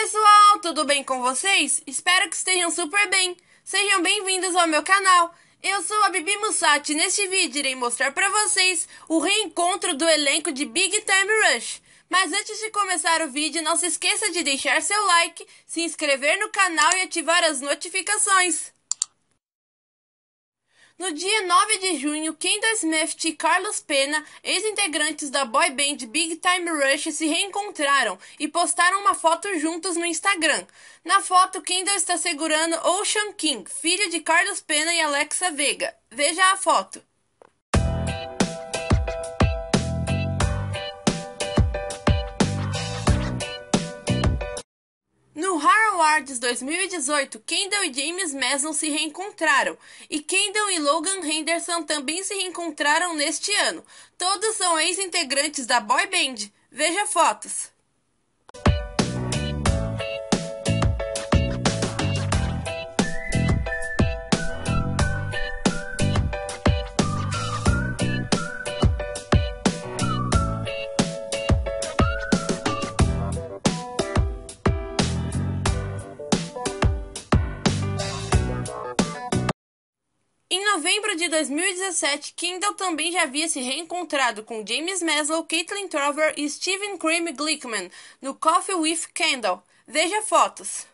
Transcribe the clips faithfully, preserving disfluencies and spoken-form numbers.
pessoal, tudo bem com vocês? Espero que estejam super bem. Sejam bem-vindos ao meu canal. Eu sou a Bibi Mussati e neste vídeo irei mostrar para vocês o reencontro do elenco de Big Time Rush. Mas antes de começar o vídeo, não se esqueça de deixar seu like, se inscrever no canal e ativar as notificações. No dia nove de junho, Kendall Smith e Carlos Pena, ex-integrantes da boy band Big Time Rush, se reencontraram e postaram uma foto juntos no Instagram. Na foto, Kendall está segurando Ocean King, filho de Carlos Pena e Alexa Vega. Veja a foto. No Hard Awards dois mil e dezoito, Kendall e James Mason se reencontraram, e Kendall e Logan Henderson também se reencontraram neste ano. Todos são ex-integrantes da boy band. Veja fotos. Em novembro de dois mil e dezessete, Kendall também já havia se reencontrado com James Maslow, Caitlin Trover e Steven Cream Glickman no Coffee with Kendall. Veja fotos.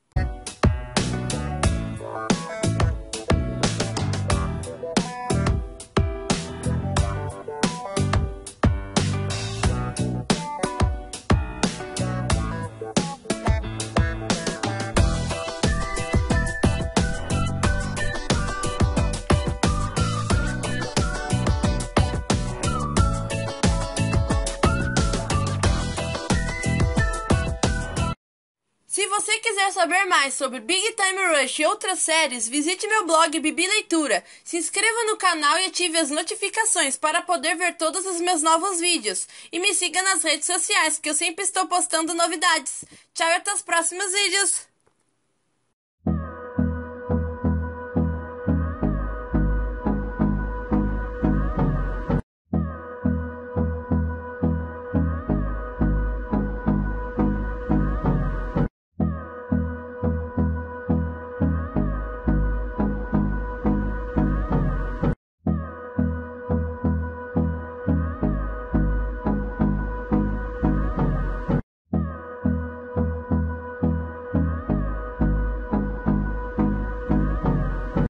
Se você quiser saber mais sobre Big Time Rush e outras séries, visite meu blog Bibi Leitura. Se inscreva no canal e ative as notificações para poder ver todos os meus novos vídeos. E me siga nas redes sociais, que eu sempre estou postando novidades. Tchau e até os próximos vídeos!